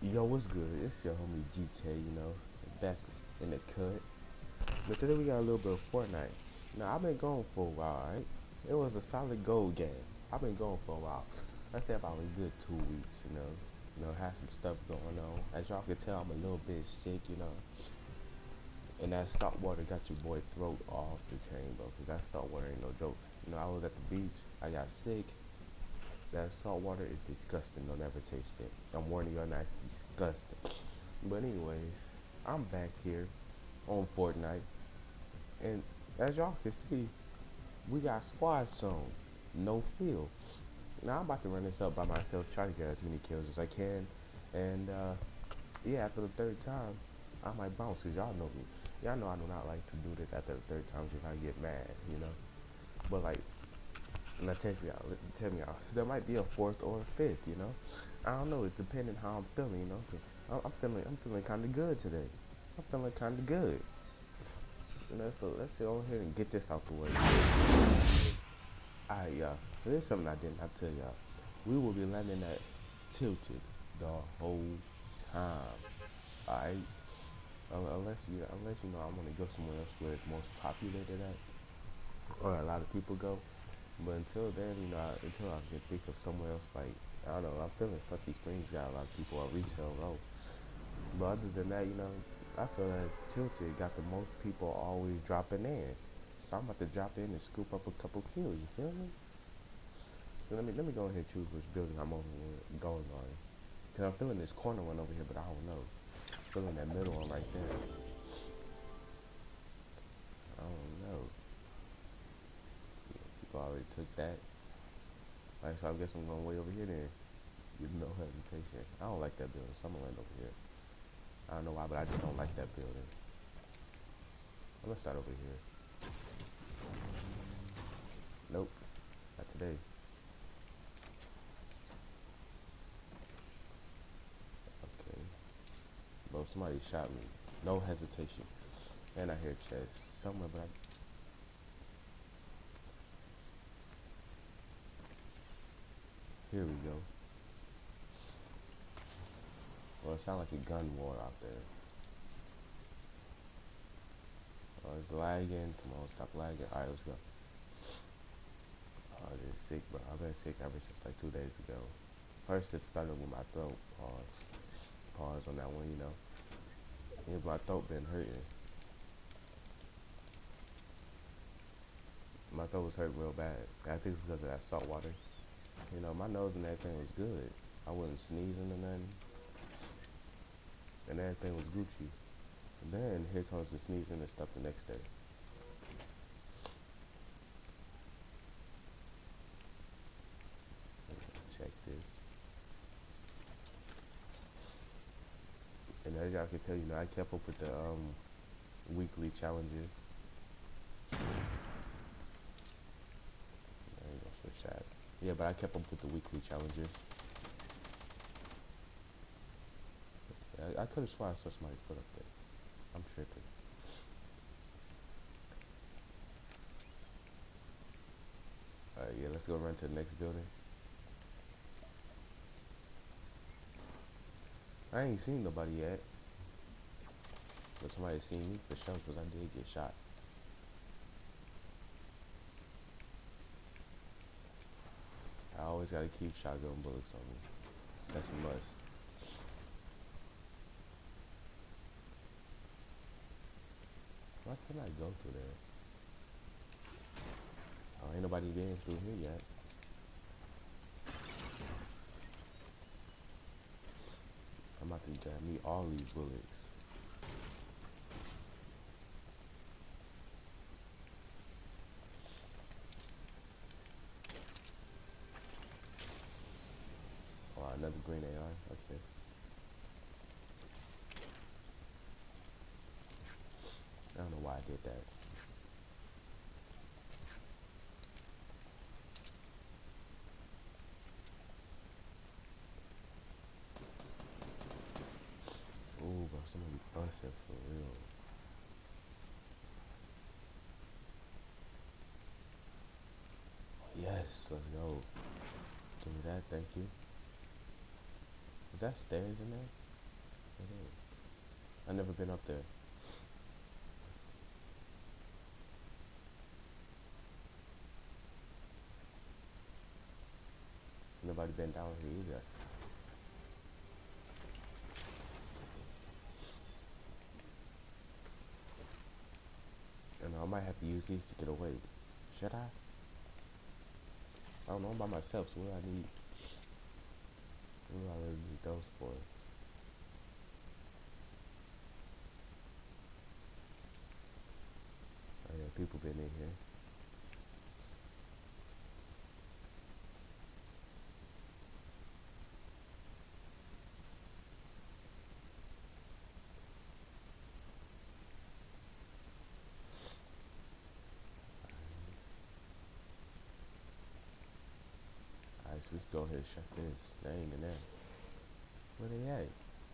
Yo, what's good? It's your homie GK, back in the cut. But today we got a little bit of Fortnite. Now, I've been going for a while, right? It was a solid gold game. I've been going for a while. Let's say about a good 2 weeks, had some stuff going on. As y'all can tell, I'm a little bit sick. And that salt water got your boy throat off the chain, bro, because that salt water ain't no joke. I was at the beach. I got sick. That salt water is disgusting. Don't ever taste it. I'm warning you, it's disgusting. But anyways, I'm back here on Fortnite, and as y'all can see, we got squad zone, no field. Now I'm about to run this up by myself, try to get as many kills as I can, and yeah, after the third time, I might bounce, cause y'all know me. Y'all know I do not like to do this after the third time, cause I get mad. But like, now check me out. There might be a fourth or a fifth. I don't know. It's depending how I'm feeling. 'Cause I'm feeling kind of good today. I'm feeling kind of good. So let's go ahead and get this out the way. Alright, y'all. So there's something I did not tell y'all. We will be landing at Tilted the whole time. Alright. Unless I want to go somewhere else where it's most populated at, or a lot of people go. But until then, until I can think of somewhere else, like, I don't know, I'm feeling Sunny Springs got a lot of people on Retail Row. But other than that, I feel as Tilted got the most people always dropping in. So I'm about to drop in and scoop up a couple kills, you feel me? So let me go ahead and choose which building I'm going on. Cause I'm feeling this corner one over here, but I don't know. I'm feeling that middle one right there. I don't know. People already took that. Alright, so I guess I'm going way over here then. With no hesitation. I don't like that building, so I'm gonna land over here. I don't know why, but I just don't like that building. I'm gonna start over here. Nope, not today. Okay. Bro, somebody shot me. No hesitation. And I hear chest somewhere, but here we go. Well, it sounds like a gun war out there. Oh, it's lagging. Come on, stop lagging. Alright, let's go. Oh, this is sick, bro. I've been sick ever since like 2 days ago. First, it started with my throat. Pause on that one, Yeah, my throat been hurting. My throat was hurting real bad. I think it's because of that salt water. My nose and everything was good. I wasn't sneezing or nothing. And everything was Gucci. And then here comes the sneezing and stuff the next day. Check this. And as y'all can tell, I kept up with the weekly challenges. I ain't gonna switch that. Yeah, but I kept up with the weekly challenges. I could have sworn I saw somebody put up there. I'm tripping. Alright, yeah, let's go run to the next building. I ain't seen nobody yet. But somebody seen me for sure, because I did get shot. I always gotta keep shotgun bullets on me. That's a must. Why can't I go through there? Oh, ain't nobody been through here yet. I'm about to grab me all these bullets. Oh, another green AR. Okay. I don't know why I did that. Ooh, bro, somebody busted for real. Yes, let's go. Give me that, thank you. Is that stairs in there? It is. I never been up there. Nobody been down here either. And I might have to use these to get away. Should I? I don't know. I'm by myself, so what do I need? What do I really need those for? Oh yeah, people been in here. Alright, so we can go ahead and shut this. They ain't in there. Where they at?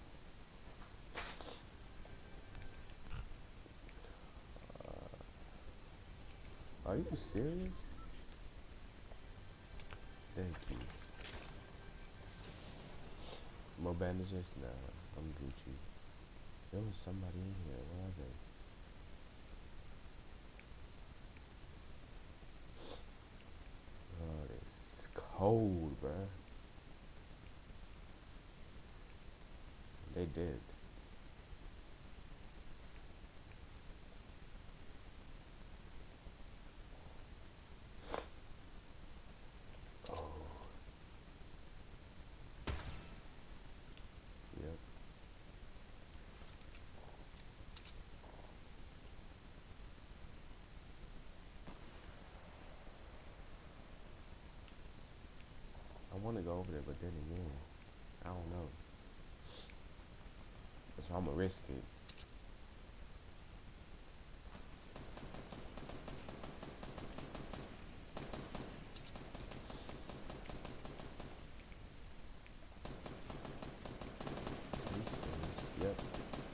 Are you serious? Thank you. More bandages? Nah, I'm Gucci. There was somebody in here. Where are they? Oh, it's cold, bruh. They did. Oh, yep. I want to go over there, but then again, I don't know. So I'm gonna risk it. Yep.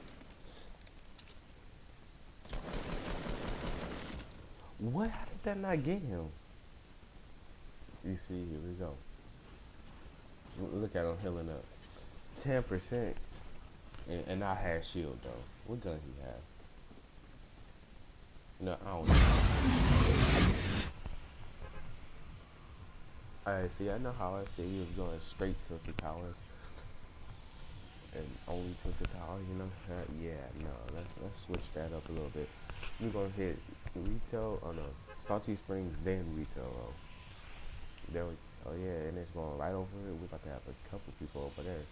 What? How did that not get him? You see, here we go. Look at him healing up. 10%. And I had shield though. What gun he have? No, I don't know. Alright, see, I know how I said he was going straight to the towers. And only to the tower, you know? Yeah, no, let's switch that up a little bit. We're gonna hit retail, oh no, Salty Springs, then retail. Oh, there we, oh yeah, and it's going right over it. We're about to have a couple people over there.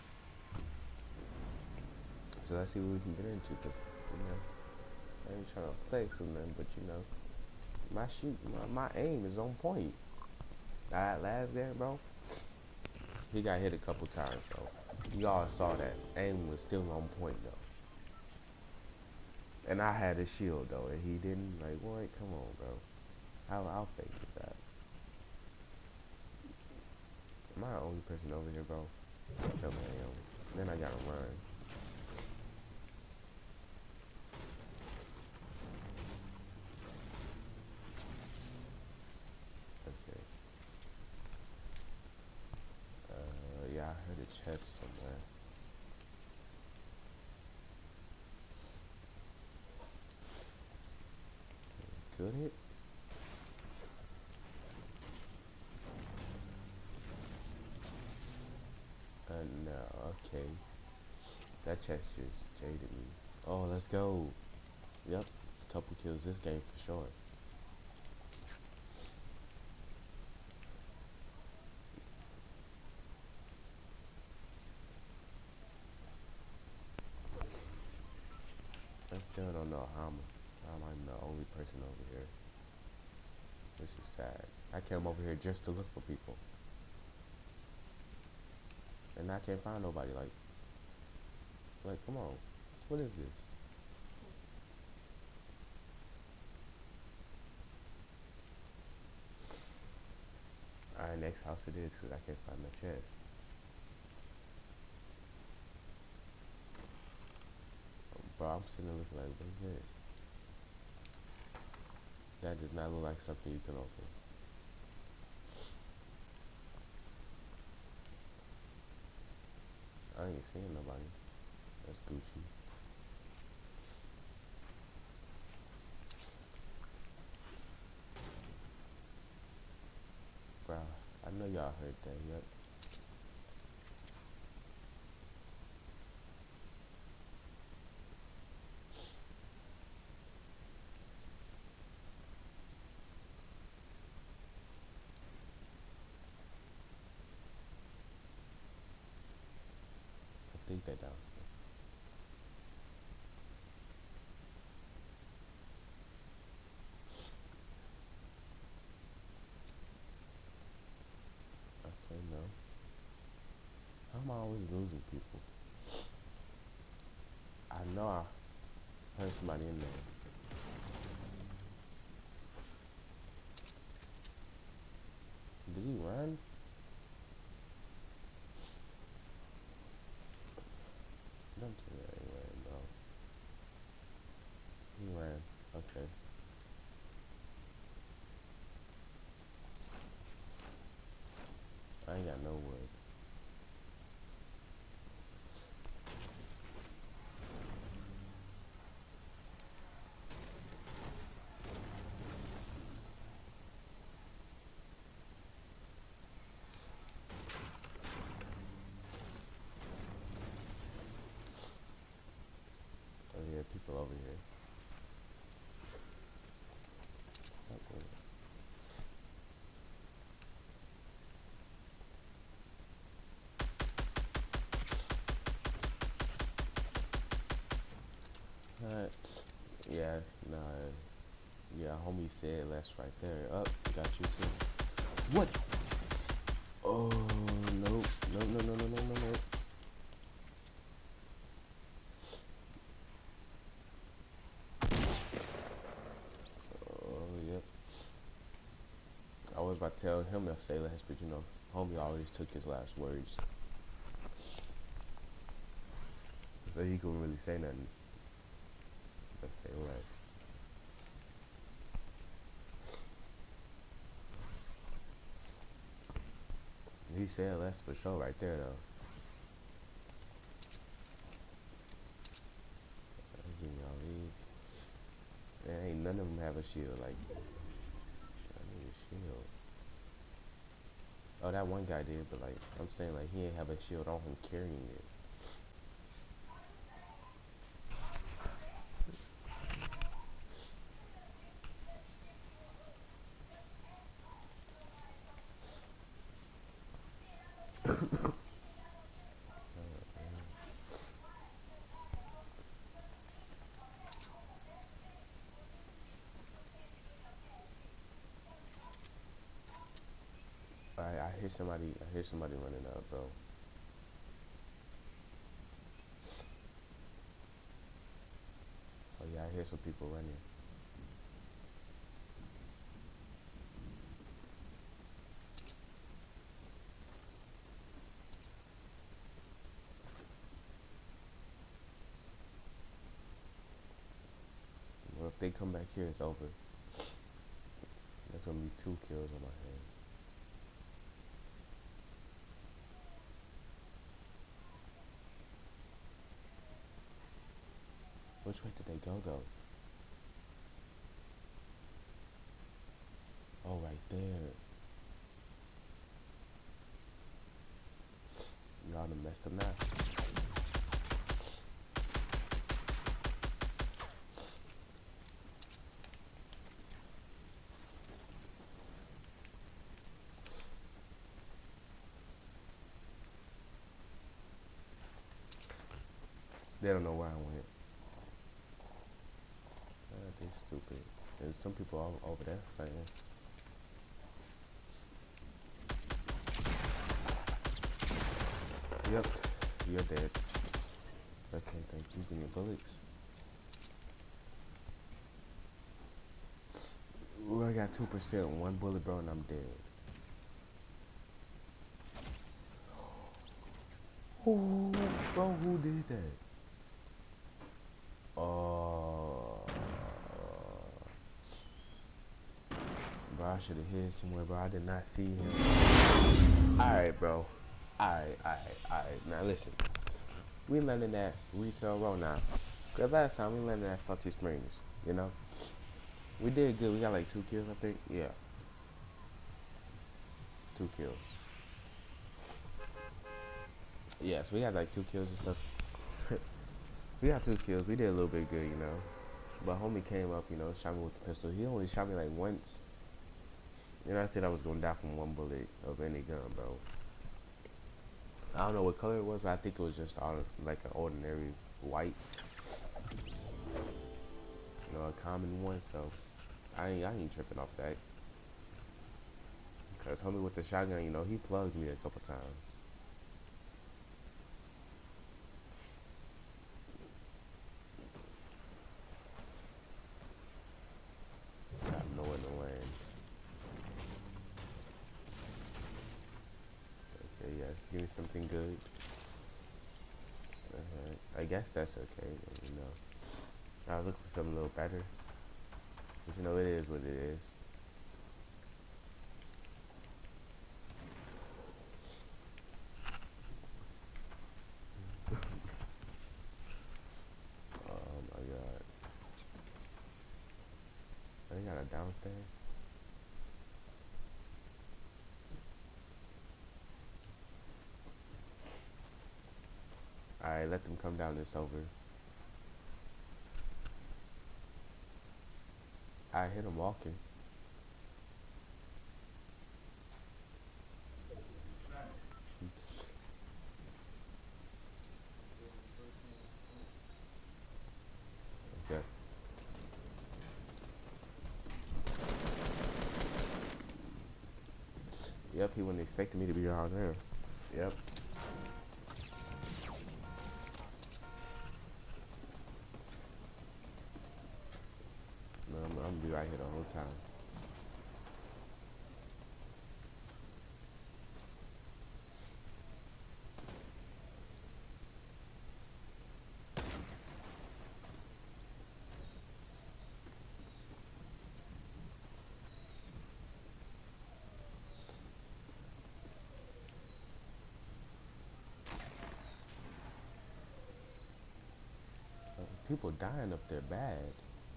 So let's see what we can get into, cause you know, I ain't trying to flex or nothing, but you know, my aim is on point. That last game, bro, he got hit a couple times, though. Y'all saw that. Aim was still on point, though. And I had a shield, though, and he didn't. Like, what? Come on, bro. How fake is that? Am I the only person over here, bro? Tell me I am. Then I gotta run. Okay. Yeah, I heard a chest somewhere. Could it? No, okay. That chest just jaded me. Oh, let's go. Yep. Couple kills this game for sure. I still don't know how I'm the only person over here. Which is sad. I came over here just to look for people. And I can't find nobody. Like, come on. What is this? Alright, next house it is, because I can't find my chest. Bro, I'm sitting there looking like, what is this? That does not look like something you can open. I ain't seeing nobody. That's Gucci. Bro, I know y'all heard that, yep. I think that downstairs. Okay, no. How am I always losing people? I know I heard somebody in there. Did he run? Don't tell me that he ran, bro. He ran. Okay. I ain't got no wood. Oh yeah, people over here. Okay. Yeah, nah. Yeah, homie said less right there. Up, got you too. What? Oh, nope. No, no, no, no, no, no, no. Oh, yep. I was about to tell him to say less, but you know, homie always took his last words. So he couldn't really say nothing. But say less. He said less for sure right there, though. There ain't none of them have a shield. Like, I need a shield. Oh, that one guy did, but like, I'm saying like he ain't have a shield on him carrying it. I hear somebody. I hear somebody running up, bro. Oh yeah, I hear some people running. Well, if they come back here, it's over. That's gonna be 2 kills on my hand. Which way did they go, though? Oh, right there. Y'all done messed up now. They don't know where I went. They stupid. There's some people all over there fighting. Yep, you're dead. Okay, thank you. Give me bullets. Ooh, I got 2%. 1 bullet, bro, and I'm dead. Ooh, bro, who did that? Oh, bro, I should have hid somewhere, bro. I did not see him. Alright, bro. Alright. Now listen. We landed at Retail Row now. Cause last time we landed at Salty Springs, you know. We did good. We got like 2 kills, I think. Yeah, 2 kills. Yeah, so we had like 2 kills and stuff. We got 2 kills. We did a little bit good, you know. But homie came up, you know, shot me with the pistol. He only shot me like once. And I said I was gonna die from one bullet of any gun, bro. I don't know what color it was, but I think it was just like an ordinary white, you know, a common one. So I ain't tripping off that. Cause homie with the shotgun, you know, he plugged me a couple times. Got nowhere to land. Okay, yes, give me something good. I guess that's okay, you know. I was looking for something a little better. But you know, it is what it is. Oh my god. I got a downstairs. Alright, let them come down. It's over. I hit him walking. Okay. Yep, he wasn't expecting me to be around there. Yep. No, I'm gonna be right here the whole time. People dying up there bad.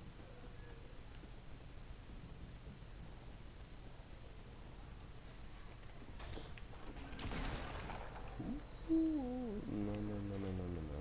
Ooh, no, no, no, no, no, no, no.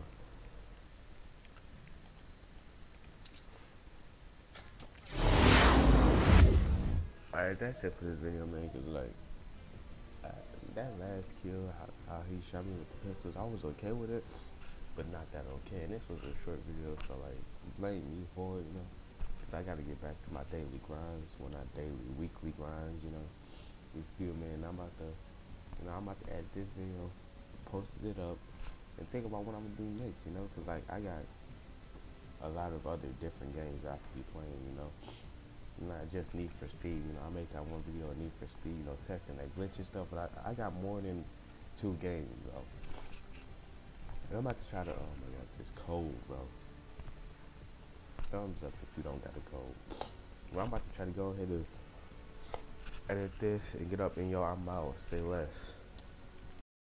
Alright, that's it for this video, man. Cause like that last kill, how he shot me with the pistols, I was okay with it, but not that okay. And this was a short video, so like blame me for it, you know. Cause I gotta get back to my daily grinds, well not daily, weekly grinds, you know. You feel me? And I'm about to, you know, I'm about to edit this video, posted it up, and think about what I'm gonna do next, you know. Cause like I got a lot of other different games I could be playing, you know. Not just Need for Speed, you know. I made that one video of Need for Speed, you know, testing that glitch and stuff, but I got more than 2 games, bro. And I'm about to try to, oh my god, it's cold, bro. Thumbs up if you don't got a cold. Well, I'm about to try to go ahead and edit this and get up in your I'm out. Say less.